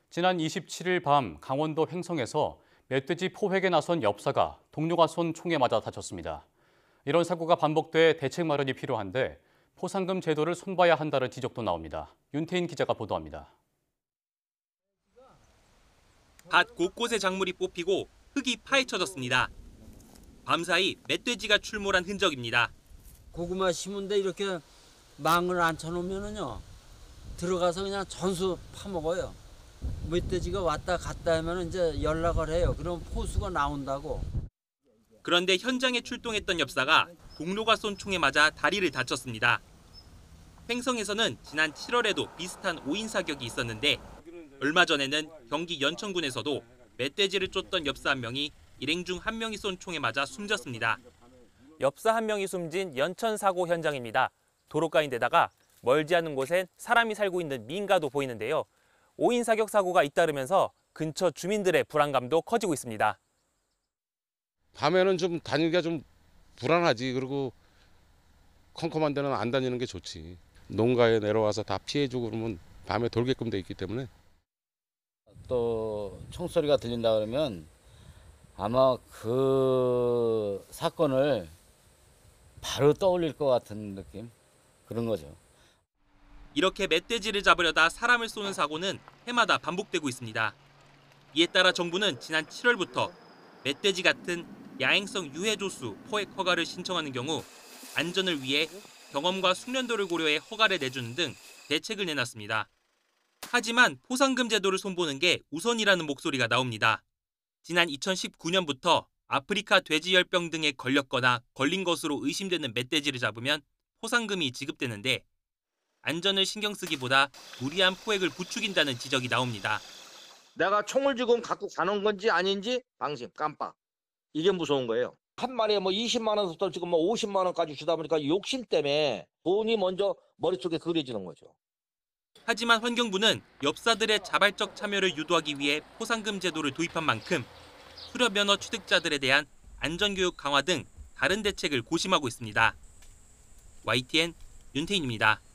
지난 27일 밤 강원도 횡성에서 멧돼지 포획에 나선 엽사가 동료가 쏜 총에 맞아 다쳤습니다. 이런 사고가 반복돼 대책 마련이 필요한데 포상금 제도를 손봐야 한다는 지적도 나옵니다. 윤태인 기자가 보도합니다. 밭 곳곳에 작물이 뽑히고 흙이 파헤쳐졌습니다. 밤사이 멧돼지가 출몰한 흔적입니다. 고구마 심은데 이렇게 망을 안 쳐놓으면은요 들어가서 그냥 전수 파먹어요. 멧돼지가 왔다 갔다 하면 이제 연락을 해요. 그럼 포수가 나온다고. 그런데 현장에 출동했던 엽사가 동료가 쏜 총에 맞아 다리를 다쳤습니다. 횡성에서는 지난 7월에도 비슷한 5인 사격이 있었는데 얼마 전에는 경기 연천군에서도 멧돼지를 쫓던 엽사 한 명이 일행 중 한 명이 쏜 총에 맞아 숨졌습니다. 엽사 한 명이 숨진 연천 사고 현장입니다. 도로가인데다가 멀지 않은 곳엔 사람이 살고 있는 민가도 보이는데요. 5인 사격 사고가 잇따르면서 근처 주민들의 불안감도 커지고 있습니다. 밤에는 좀 다니기가 좀 불안하지. 그리고 컴컴한 데는 안 다니는 게 좋지. 농가에 내려와서 다 피해주고 그러면 밤에 돌게끔 돼 있기 때문에. 또 총소리가 들린다 그러면 아마 그 사건을 바로 떠올릴 것 같은 느낌? 그런 거죠. 이렇게 멧돼지를 잡으려다 사람을 쏘는 사고는 해마다 반복되고 있습니다. 이에 따라 정부는 지난 7월부터 멧돼지 같은 야행성 유해조수 포획 허가를 신청하는 경우 안전을 위해 경험과 숙련도를 고려해 허가를 내주는 등 대책을 내놨습니다. 하지만 포상금 제도를 손보는 게 우선이라는 목소리가 나옵니다. 지난 2019년부터 아프리카 돼지열병 등에 걸렸거나 걸린 것으로 의심되는 멧돼지를 잡으면 포상금이 지급되는데 안전을 신경 쓰기보다 무리한 포획을 부추긴다는 지적이 나옵니다. 내가 총을 지금 갖고 가는 건지 아닌지 방심, 깜빡. 이게 무서운 거예요. 한 마리에 뭐 20만 원부터 지금 뭐 50만 원까지 주다 보니까 욕심 때문에 돈이 먼저 머릿속에 그려지는 거죠. 하지만 환경부는 엽사들의 자발적 참여를 유도하기 위해 포상금 제도를 도입한 만큼 수렵면허 취득자들에 대한 안전교육 강화 등 다른 대책을 고심하고 있습니다. YTN 윤태인입니다.